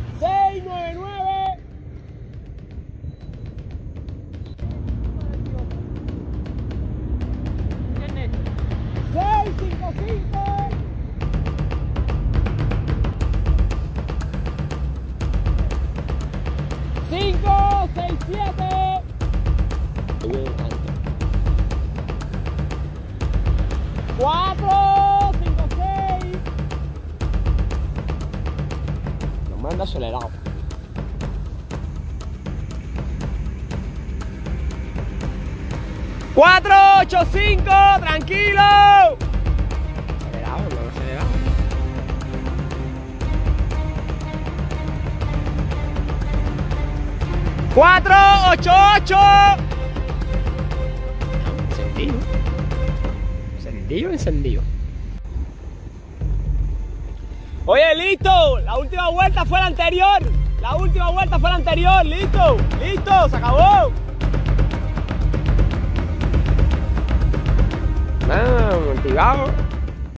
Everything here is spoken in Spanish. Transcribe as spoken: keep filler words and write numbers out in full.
seis nueve nueve. seis cinco cinco. cinco seis siete. cuatro cinco seis. Nos manda acelerado. cuatro ocho cinco, tranquilo. Acelerado, no acelerado. cuatro ocho ocho. Encendido. Encendido, encendido. Oye, listo. La última vuelta fue la anterior. La última vuelta fue la anterior. Listo. Listo. Se acabó. Ah, motivado.